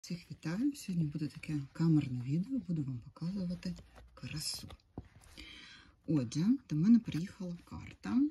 Всіх вітаю! Сьогодні буде таке камерне відео, буду вам показувати красу. Отже, до мене приїхала карта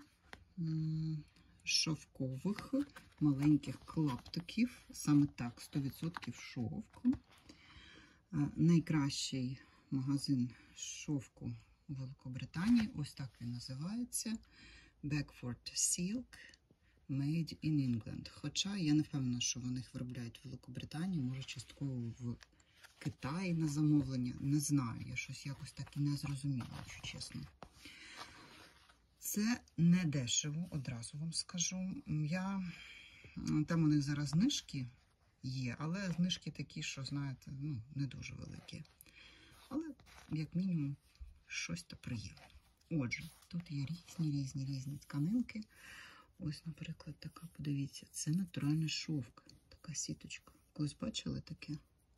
шовкових маленьких клаптиків, саме так, 100% шовку. Найкращий магазин шовку у Великобританії, ось так він називається, Beckford Silk. Made in England. Хоча я не впевнена, що вони їх виробляють в Великобританії, може частково в Китаї на замовлення. Не знаю, я щось якось так і не зрозуміла, якщо чесно. Це не дешево, одразу вам скажу. Там у них зараз знижки є, але знижки такі, що, знаєте, не дуже великі. Але, як мінімум, щось то приємне. Отже, тут є різні тканинки. Ось, наприклад, така, подивіться, це натуральний шовк, така сіточка. Колись бачили таке?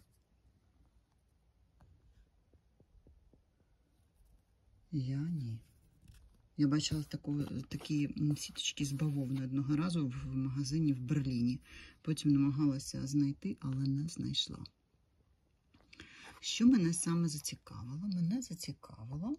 Я ні. Я бачила такі сіточки з бавовни одного разу в магазині в Берліні. Потім намагалася знайти, але не знайшла. Що мене саме зацікавило? Мене зацікавило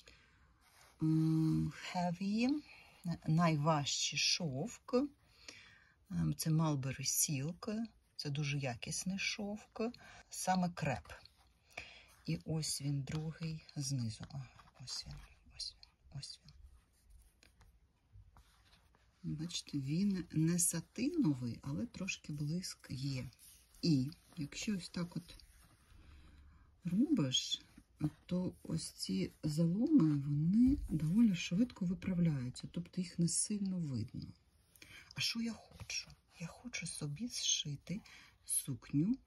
heavy, найважчий шовк. Це Mulberry Silk. Це дуже якісний шовк. Саме креп. І ось він другий знизу. Ось він. Бачите, він не сатиновий, але трошки блиск є. І якщо ось так от робиш, то ось ці заломи, вони доволі швидко виправляються, тобто їх не сильно видно. А що я хочу? Я хочу собі зшити сукню,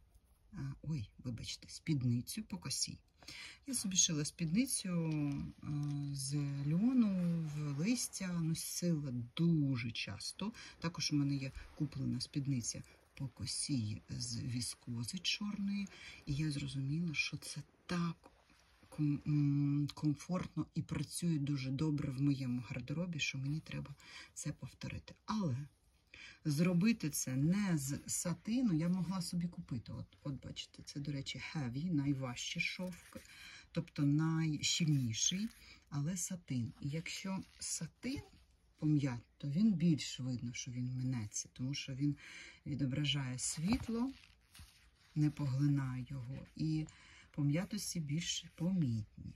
спідницю по косі. Я собі шила спідницю з льону, в листя, носила дуже часто. Також у мене є куплена спідниця по косі з віскози чорної, і я зрозуміла, що це так комфортно і працює дуже добре в моєму гардеробі, що мені треба це повторити. Але зробити це не з сатину я могла собі купити. От бачите, це, до речі, heavy, найважчий шовк, тобто найщільніший, але сатин. І якщо сатин пом'ять, то він більш видно, що він минеться, тому що він відображає світло, не поглинає його, і пом'ятості більш помітні.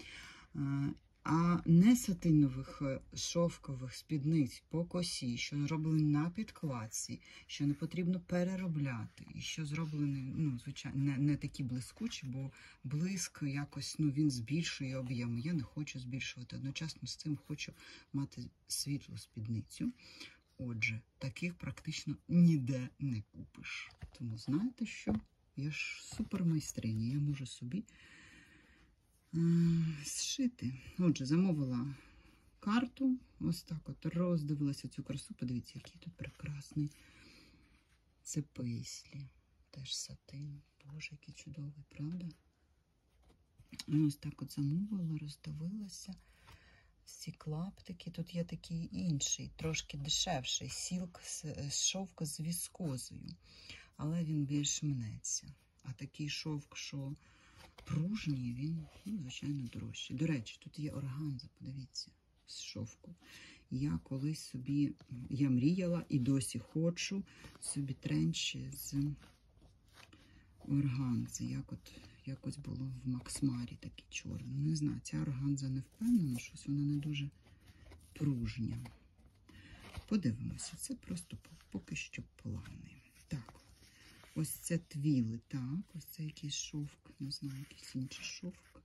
А не сатинових шовкових спідниць по косі, що зроблені на підкладці, що не потрібно переробляти, і що зроблені, звичайно, не такі блискучі, бо блиск якось, він збільшує об'єми. Я не хочу збільшувати. Одночасно з цим хочу мати світлу спідницю. Отже, таких практично ніде не купиш. Тому знаєте що? Я ж супермайстриня, я можу собі зшити. Отже, замовила карту, ось так от роздивилася цю красу. Подивіться, який тут прекрасний. Це пейслі, теж сатин. Боже, який чудовий, правда? Ось так от замовила, роздивилася. Ці клаптики. Тут є такий інший, трошки дешевший, сілк з шовку з віскозою. Але він більш мнеться. А такий шовк, що пружній, він, звичайно, дорожчий. До речі, тут є органза, подивіться, з шовку. Я колись собі, я мріяла і досі хочу собі тренчі з органзи. Якось було в Максмарі такі чорні. Не знаю, ця органза не впевнена, щось вона не дуже пружня. Подивимося, це просто поки що плани. Так. Ось це твіли, так, ось це якийсь шовк, не знаю, якийсь інший шовк.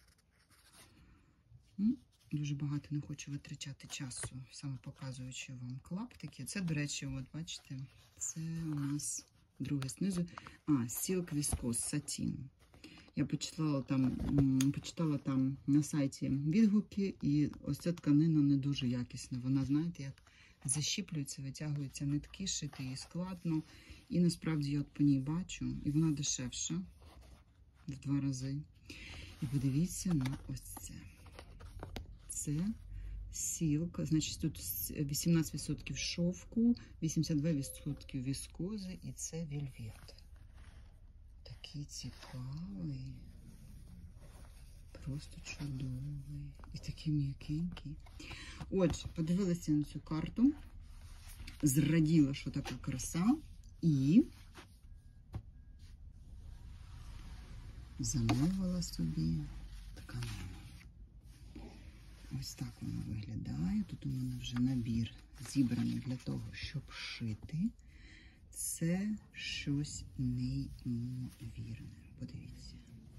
Дуже багато не хочу витрачати часу, саме показуючи вам клаптики. Це, до речі, от бачите, це у нас друге знизу. Silk Viscose Satin. Я почитала там на сайті відгуки, і ось ця тканина не дуже якісна. Вона, знаєте, як защіплюється, витягуються нитки, шити її складно. І насправді я по ній бачу, і вона дешевша в 2 рази. І подивіться на ось це. Це Silk, значить тут 18% шовку, 82% віскози, і це вельвет. такий цікавий. Просто чудовий. І такий м'якенький. Отже, подивилася на цю карту. Зраділа, що така краса. І замовила собі тканину. Ось так воно виглядає. Тут у мене вже набір зібраний для того, щоб шити. Це щось неймовірне. Подивіться.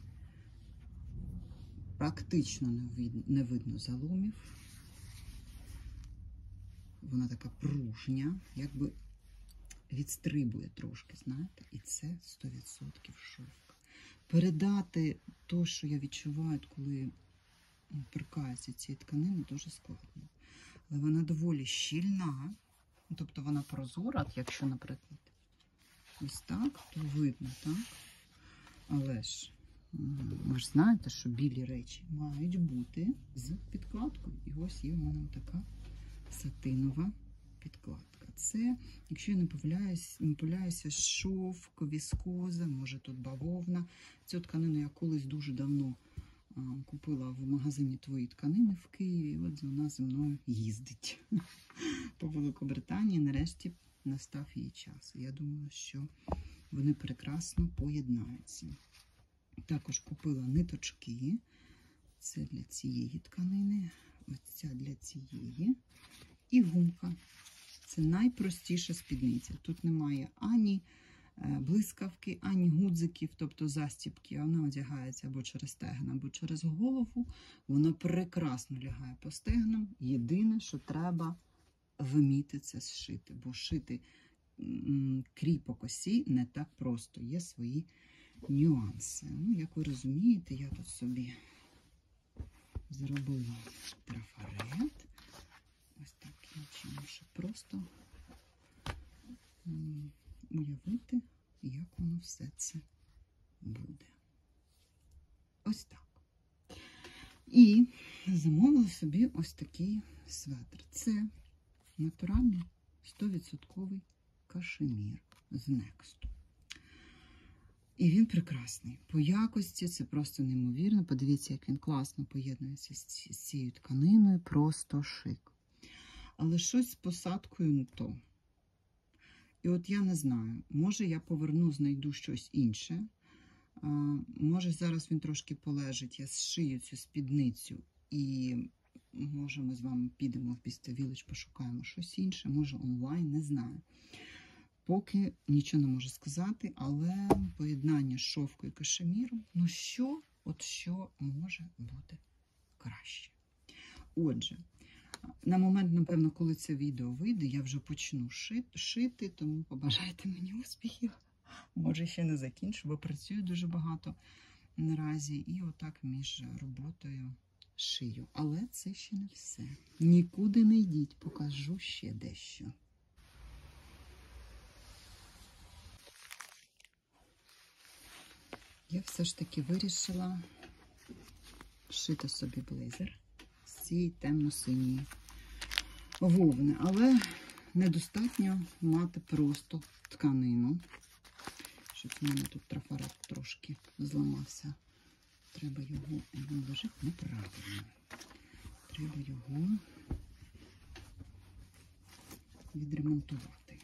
Практично не видно заломів. Вона така пружня, якби відстрибує трошки, знаєте? І це 100% шовк. Передати те, що я відчуваю, коли торкаюся цієї тканини, дуже складно. Але вона доволі щільна, тобто вона прозора, якщо, наприклад, ось так, то видно, так? Але ж, ви ж знаєте, що білі речі мають бути з підкладкою. І ось є в мене така сатинова підкладка. Це, якщо я не помиляюся, шовк, віскоза, може тут бавовна. Цю тканину я колись дуже давно купила в магазині «Твої тканини» в Києві. От вона зі мною їздить по Великобританії. Нарешті настав її час. Я думаю, що вони прекрасно поєднаються. Також купила ниточки. Це для цієї тканини, ось ця для цієї. І гумка. Це найпростіша спідниця. Тут немає ані блискавки, ані гудзиків, тобто застібки. Вона одягається або через стегна, або через голову. Вона прекрасно лягає по стегнам. Єдине, що треба вміти це зшити. Бо шити кріпок осі не так просто. Є свої нюанси. Ну, як ви розумієте, я тут собі зробила трафарет. Ось таким чином, щоб просто уявити, як воно все це буде. Ось так. І замовила собі ось такий светр. Це натуральний 100% кашемір з Нексту. І він прекрасний. По якості це просто неймовірно. Подивіться, як він класно поєднується з цією тканиною. Просто шик. Але щось з посадкою не то. І от я не знаю, може я поверну, знайду щось інше. Може зараз він трошки полежить, я зшию цю спідницю і може ми з вами підемо в Bista Village, пошукаємо щось інше, може онлайн, не знаю. Поки нічого не можу сказати, але поєднання шовку і кашеміру, ну що може бути краще. Отже, на момент, напевно, коли це відео вийде, я вже почну шити, тому побажайте мені успіхів. Може, ще не закінчу, бо працюю дуже багато наразі. І отак між роботою шию. Але це ще не все. Нікуди не йдіть, покажу ще дещо. Я все ж таки вирішила шити собі блейзер з цієї темно-синьої вовни. Але недостатньо мати просто тканину. Щось у мене тут трафарет трошки зламався. Треба його, він лежить неправильно. Треба його відремонтувати.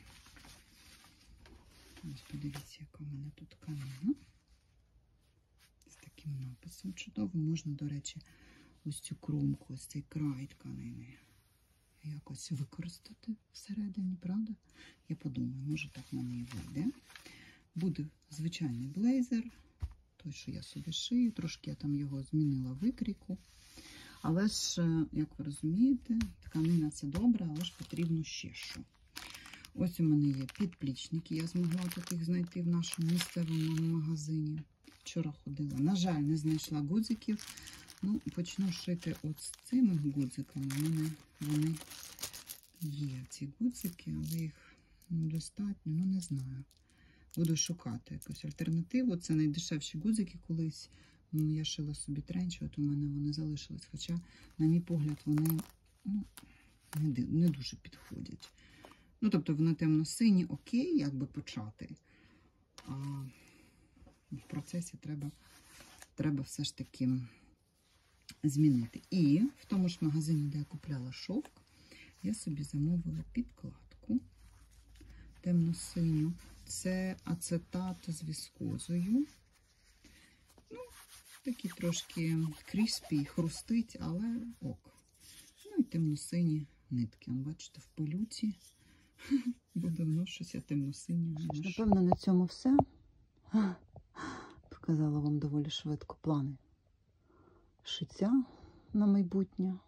Ось подивіться, яка в мене тут тканина. З таким написом чудовим. Можна, до речі, ось цю кромку, ось цей край тканини якось використати всередині, правда? Я подумаю, може так в мене і вийде. Буде звичайний блейзер, той, що я собі шию, трошки я там його змінила викрійку. Але ж, як ви розумієте, тканина це добре, але ж потрібно ще що. Ось у мене є підплічники, я змогла таких знайти в нашому місцевому магазині. Вчора ходила. На жаль, не знайшла гудзиків. Ну, почну шити от з цими гудзиками. У мене вони є, ці гудзики, але їх недостатньо, ну не знаю. Буду шукати якусь альтернативу. Це найдешевші гудзики колись. Я шила собі тренчі, от у мене вони залишились. Хоча, на мій погляд, вони не дуже підходять. Ну, тобто, вони темно-сині, окей, як би почати. в процесі треба все ж таки змінити. І в тому ж магазині, де я купляла шовк, я собі замовила підкладку темно-синю. Це ацетат з віскозою. Ну, такі трошки кріспі, хрустить, але ок. Ну і темно-сині нитки. Бачите, в пилюці. Бо давно щось я темно-сині. Напевно, на цьому все. Показала вам доволі швидко плани шиття на майбутнє.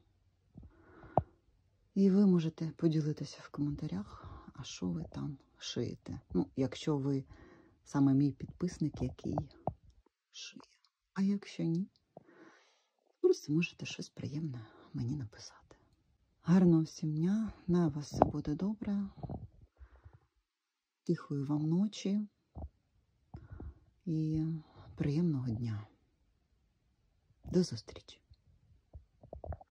І ви можете поділитися в коментарях, а що ви там шиєте. Ну, якщо ви саме мій підписник, який шиє. А якщо ні, просто можете щось приємне мені написати. Гарного всім дня, на вас все буде добре. Тихої вам ночі і приємного дня. До зустрічі!